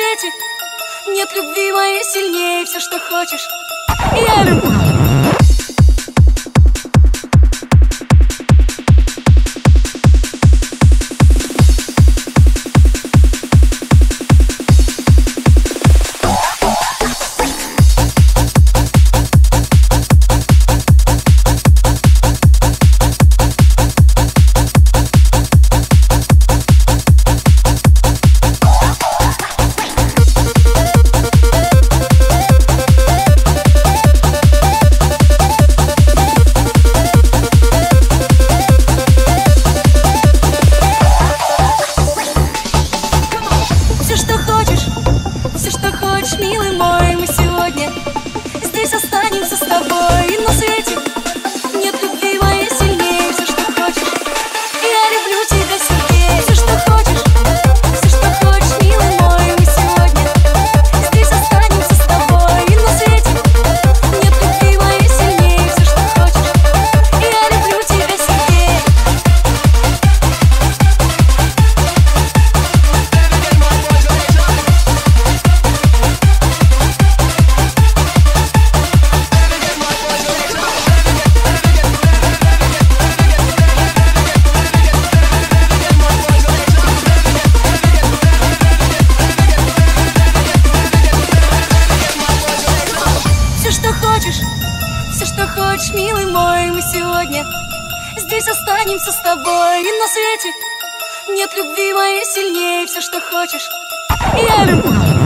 свете нет любви моей сильнее. Все, что хочешь, я люблю. Милый мой, мы сегодня здесь останемся с тобой. И на свете нет любви моей сильнее. Все, что хочешь, я люблю тебя, Сергей. Все, что хочешь, милый мой, мы сегодня здесь останемся с тобой. И на свете нет любви моей сильнее. Все, что хочешь, я люблю тебя, Сергей. Все, что хочешь, милый мой, мы сегодня здесь останемся с тобой. И на свете нет любви моей сильнее. Все, что хочешь, я люблю.